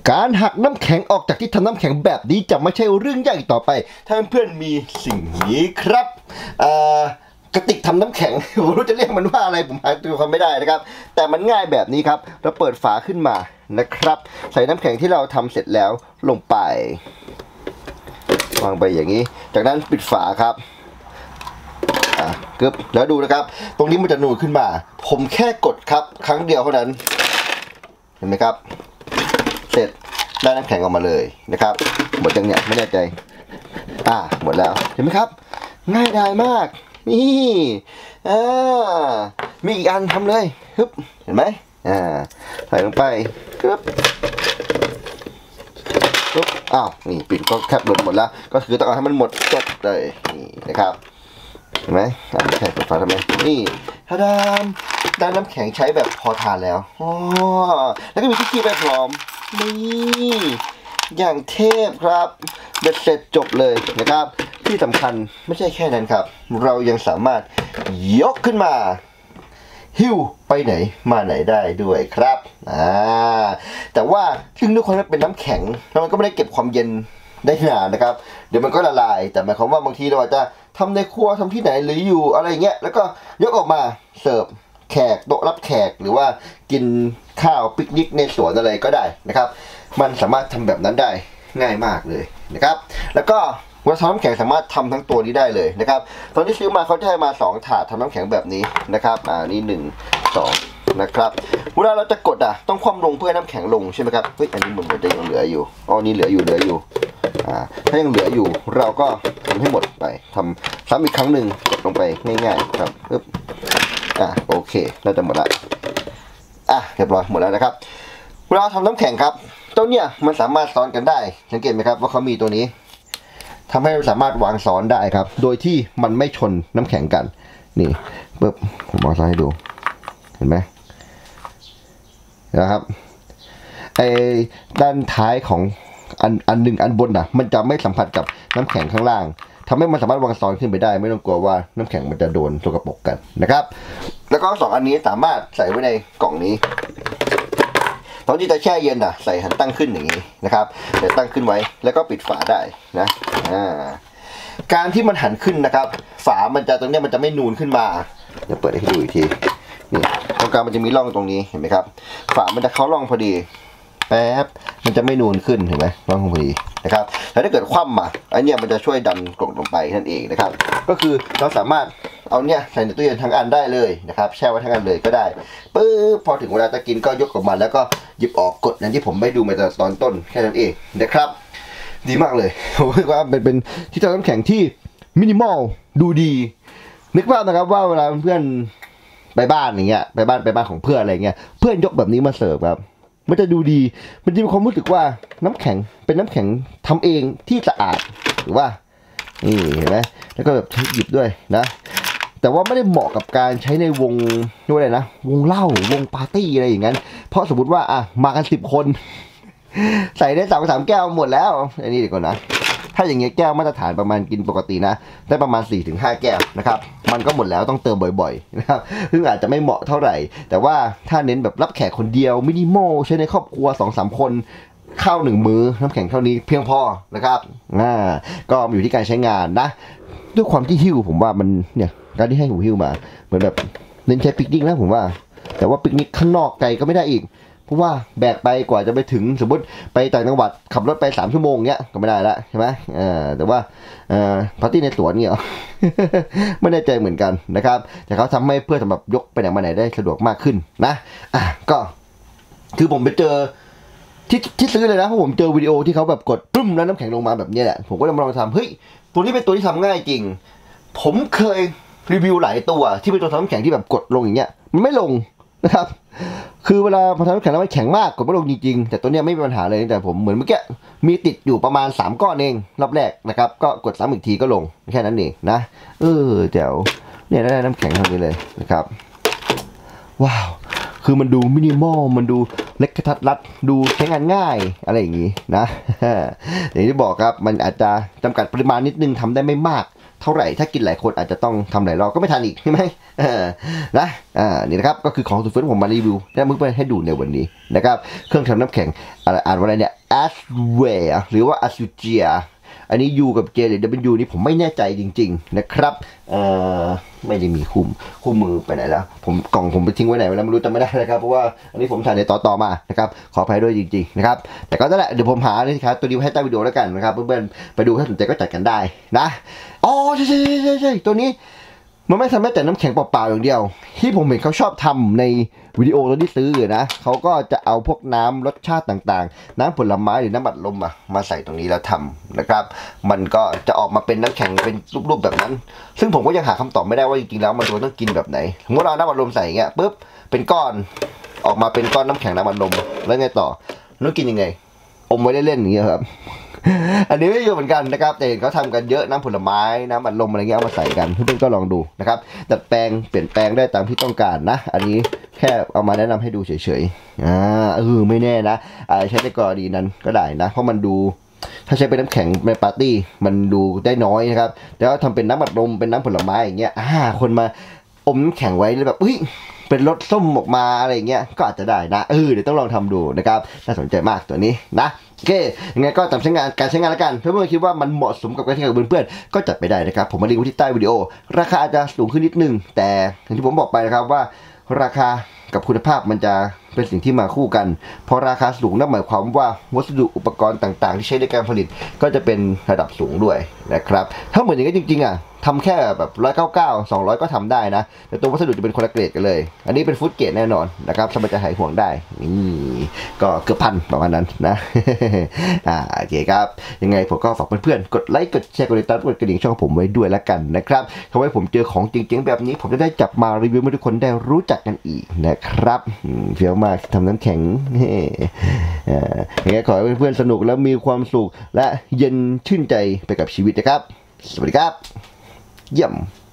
การหักน้ำแข็งออกจากที่ทำน้ำแข็งแบบนี้จะไม่ใช่เรื่องยากอีกต่อไปถ้าเพื่อนๆมีสิ่งนี้ครับกระติกทำน้ำแข็งผมรู้จะเรียกมันว่าอะไรผมหาตัวความไม่ได้นะครับแต่มันง่ายแบบนี้ครับเราเปิดฝาขึ้นมานะครับใส่น้ำแข็งที่เราทำเสร็จแล้วลงไปวางไปอย่างนี้จากนั้นปิดฝาครับกึบแล้วดูนะครับตรงนี้มันจะนูนขึ้นมาผมแค่กดครับครั้งเดียวเท่านั้นเห็นไหมครับเสร็จได้น้ำแข็งออกมาเลยนะครับหมดยังเนี่ยไม่แน่ใจหมดแล้วเห็นไหมครับง่ายดายมากนี่มีอีกอันทำเลยฮึบเห็นไหมใส่ลงไปปึ๊บนี่ปิดก็แคบหลุดหมดแล้วก็คือต้องเอาให้มันหมดจบเลยนี่นะครับเห็นไหมใช่เปิดฝาทำไมนี่ถ้าได้น้ำแข็งใช้แบบพอทานแล้วแล้วก็มีที่คีบไปพร้อมนี่อย่างเทพครับเบ็ดเสร็จจบเลยนะครับที่สำคัญไม่ใช่แค่นั้นครับเรายังสามารถยกขึ้นมาหิ้วไปไหนมาไหนได้ด้วยครับแต่ว่าซึ่งด้วยความที่เป็นน้ำแข็งแล้วมันก็ไม่ได้เก็บความเย็นได้นานนะครับเดี๋ยวมันก็ละลายแต่หมายความว่าบางทีเราอาจจะทำในครัวทำที่ไหนหรืออยู่อะไรเงี้ยแล้วก็ยกออกมาเสิร์ฟแขกโต๊ะรับแขกหรือว่ากินข้าวปิกนิกในสวนอะไรก็ได้นะครับมันสามารถทำแบบนั้นได้ง่ายมากเลยนะครับแล้วก็เวลาทำน้ำแข็งสามารถทำทั้งตัวนี้ได้เลยนะครับตอนที่ซื้อมาเขาจะให้มา2ถาดทำน้ำแข็งแบบนี้นะครับนี่1 2นะครับเวลาเราจะกดต้องคว่ำลงเพื่อให้น้ำแข็งลงใช่ไหมครับเฮ้ยอันนี้เหมือนจะยังเหลืออยู่นี่เหลืออยู่ถ้ายังเหลืออยู่เราก็ทำให้หมดไปทำซ้ำอีกครั้งหนึ่งกดลงไปง่ายๆครับปึ๊บโอเคน่าจะหมดละเรียบร้อยหมดแล้วนะครับเวลาทำน้ำแข็งครับตัวเนี้ยมันสามารถซ้อนกันได้สังเกตไหมครับว่าเขามีตัวนี้ทำให้เราสามารถวางซ้อนได้ครับโดยที่มันไม่ชนน้ำแข็งกันนี่ปึ๊บผมวางซ้อนให้ดูเห็นไหมนะครับด้านท้ายของอันหนึ่งอันบนมันจะไม่สัมผัสกับน้ำแข็งข้างล่างทำให้มันสามารถวางซ้อนขึ้นไปได้ไม่ต้องกลัวว่าน้ำแข็งมันจะโดนสกปรกกันนะครับแล้วก็2อันนี้สามารถใส่ไว้ในกล่องนี้ตอนที่จะแช่เย็นใส่หันตั้งขึ้นอย่างนี้นะครับเดี๋ยวตั้งขึ้นไว้แล้วก็ปิดฝาได้นะการที่มันหันขึ้นนะครับฝามันจะตรงนี้มันจะไม่นูนขึ้นมาเดี๋ยวเปิดให้ดูอีกทีนี่ตรงกลางมันจะมีร่องตรงนี้เห็นไหมครับฝามันจะเข้าร่องพอดีแป๊บมันจะไม่นูนขึ้นเห็นไหมร่องพอดีนะครับแล้วถ้าเกิดคว่ำอันนี้มันจะช่วยดันกล่องลงไปนั่นเองนะครับก็คือเราสามารถเอาเนี่ยใส่ในตู้เย็นทั้งอันได้เลยนะครับแช่ไว้ทั้งอันเลยก็ได้ปึ๊บพอถึงเวลาจะกินก็ยกออกมาแล้วก็หยิบออกกดอย่างที่ผมไม่ดูมาตอนต้นแค่นั้นเองนะครับดีมากเลยผมว่าเป็นที่ทำน้ำแข็งที่มินิมอลดูดีนึกภาพนะครับว่าเวลาเพื่อนไปบ้านอย่างเงี้ยไปบ้านของเพื่อนอะไรเงี้ยเพื่อนยกแบบนี้มาเสิร์ฟครับมันจะดูดีมันจะมีความรู้สึกว่าน้ำแข็งเป็นน้ำแข็งทำเองที่สะอาดหรือว่านี่เห็นไหมแล้วก็แบบหยิบด้วยนะแต่ว่าไม่ได้เหมาะกับการใช้ในวงด้วยเลยนะวงเหล้าวงปาร์ตี้อะไรอย่างนั้นเพราะสมมติว่ามากัน10 คนใส่ได้3 แก้วหมดแล้วอันนี้เดี๋ยวก่อนนะถ้าอย่างเงี้ยแก้วมาตรฐานประมาณกินปกตินะได้ประมาณ 4-5 แก้วนะครับมันก็หมดแล้วต้องเติมบ่อยๆนะครับซึ่งอาจจะไม่เหมาะเท่าไหร่แต่ว่าถ้าเน้นแบบรับแขกคนเดียวมินิมอลใช้ในครอบครัว 2-3 คนข้าว1 มื้อน้ำแข็งเท่านี้เพียงพอนะครับก็อยู่ที่การใช้งานนะด้วยความที่หิ้วผมว่ามันเนี่ยการที่ให้ผมหิ้วมาเหมือนแบบเน้นใช้ปิกนิกนะผมว่าแต่ว่าปิกนิกข้างนอกไกลก็ไม่ได้อีกเพราะว่าแบกไปกว่าจะไปถึงสมมติไปต่างจังหวัดขับรถไป3 ชั่วโมงเงี้ยก็ไม่ได้ละใช่ไหมแต่ว่าปาร์ตี้ในสวนเงี้ย ไม่แน่ใจเหมือนกันนะครับแต่เขาทำให้เพื่อสำหรับยกไปไหนมาไหนได้สะดวกมากขึ้นนะก็คือผมไปเจอที่ซื้อเลยนะเพราะผมเจอวิดีโอที่เขาแบบกดปึ้มแล้วน้ำแข็งลงมาแบบนี้แหละผมก็เลยมาลองทำเฮ้ยตัวนี้เป็นตัวที่ทำง่ายจริงผมเคยรีวิวหลายตัวที่เป็นตัวทำน้ำแข็งที่แบบกดลงอย่างเงี้ยมันไม่ลงนะครับคือเวลาพอทำน้ำแข็งแล้วมันแข็งมากกดไม่ลงจริงๆแต่ตัวเนี้ยไม่มีปัญหาเลยแต่ผมเหมือนเมื่อกี้มีติดอยู่ประมาณ3 ก้อนเองรอบแรกนะครับก็กดซ้ำอีกทีก็ลงแค่นั้นเองนะแจ๋วเนี่ยได้น้ำแข็งเท่านี้เลยนะครับว้าวคือมันดูมินิมอลมันดูเล็กกระทัดรัดดูใช้งานง่ายอะไรอย่างนี้นะอย่างที่บอกครับมันอาจจะจำกัดปริมาณนิดนึงทำได้ไม่มากเท่าไหร่ถ้ากินหลายคนอาจจะต้องทำหลายรอบก็ไม่ทันอีกใช่ไหมนะนี่นะครับก็คือของสุดเฟิร์สผมมารีวิวและมึงไปให้ดูในวันนี้นะครับเครื่องทำน้ำแข็งอ่านว่าอะไรเนี่ย Asware หรือว่า Asugia อันนี้ U กับ J หรือ W นี่ผมไม่แน่ใจจริงๆนะครับไม่ได้มีคู่มือไปไหนแล้วกล่องผมไปทิ้งไว้ไหนแล้วไม่รู้จำไม่ได้นะครับเพราะว่าอันนี้ผมถ่ายในต่อมานะครับขออภัยด้วยจริงๆนะครับแต่ก็นั่นแหละเดี๋ยวผมหาเลยครับตัวนี้ให้ใต้วิดีโอแล้วกันนะครับเพื่อนๆไปดูถ้าสนใจก็จัดกันได้นะอ๋อใช่ตัวนี้มันไม่ทำได้แต่น้ำแข็งเปล่าๆอย่างเดียวที่ผมเห็นเขาชอบทำในวิดีโอตอนที่ซื้อนะเขาก็จะเอาพวกน้ำรสชาติต่างๆน้ำผลไม้หรือน้ำอัดลมมาใส่ตรงนี้แล้วทำนะครับมันก็จะออกมาเป็นน้ำแข็งเป็นรูปๆแบบนั้นซึ่งผมก็ยังหาคำตอบไม่ได้ว่าจริงๆแล้วมันต้องกินแบบไหนสมมติเราน้ำอัดลมใส่เงี้ยปุ๊บเป็นก้อนออกมาเป็นก้อนน้ำแข็งน้ำอัดลมแล้วไงต่อต้องกินยังไงอมไว้เล่นๆอย่างเงี้ยครับอันนี้ไม่รู้เหมือนกันนะครับแต่เห็นเขาทำกันเยอะน้ำผลไม้น้ำอัดลมอะไรเงี้ยเอามาใส่กันเพื่อนๆก็ลองดูนะครับดัดแปลงเปลี่ยนแปลงได้ตามที่ต้องการนะอันนี้แค่เอามาแนะนำให้ดูเฉยๆไม่แน่นะใช้ในกรณีนั้นก็ได้นะเพราะมันดูถ้าใช้เป็นน้ำแข็งในปาร์ตี้มันดูได้น้อยนะครับแต่ว่าทำเป็นน้ำอัดลมเป็นน้ำผลไม้อย่างเงี้ยคนมาอมน้ำแข็งไว้เลยแบบเป็นรสส้มออกมาอะไรเงี้ยก็อาจจะได้นะเดี๋ยวต้องลองทำดูนะครับน่าสนใจมากตัวนี้นะโอเคยังไงก็ตามการใช้งานแล้วกันถ้าเพื่อนคิดว่ามันเหมาะสมกับการใช้งานกับเพื่อนๆก็จัดไปได้นะครับผมมาลิงก์ไว้ที่ใต้วิดีโอราคาอาจจะสูงขึ้นนิดนึงแต่อย่างที่ผมบอกไปนะครับว่าราคากับคุณภาพมันจะเป็นสิ่งที่มาคู่กันพอราคาสูงนั่นหมายความว่าวัสดุอุปกรณ์ต่างๆที่ใช้ในการผลิตก็จะเป็นระดับสูงด้วยนะครับถ้าเหมือนอย่างนี้จริงๆทำแค่แบบ199 200ก็ทำได้นะแต่ตัววัสดุจะเป็นคนละเกรดกันเลยอันนี้เป็นฟู้ดเกรดแน่นอนนะครับสบายจะหายห่วงได้นี่ก็เกือบพันประมาณนั้นนะโอเคครับยังไงผมก็ฝากเพื่อนๆกดไลค์กดแชร์กดติดตามกดกระดิ่งช่องผมไว้ด้วยละกันนะครับทำให้ผมเจอของจริงๆแบบนี้ผมจะได้จับมารีวิวให้ทุกคนได้รู้จักกันอีกนะครับเฟี้ยวมากทำน้ำแข็งยังไงขอให้เพื่อนๆสนุกแล้วมีความสุขและเย็นชื่นใจไปกับชีวิตนะครับสวัสดีครับเยี่ยม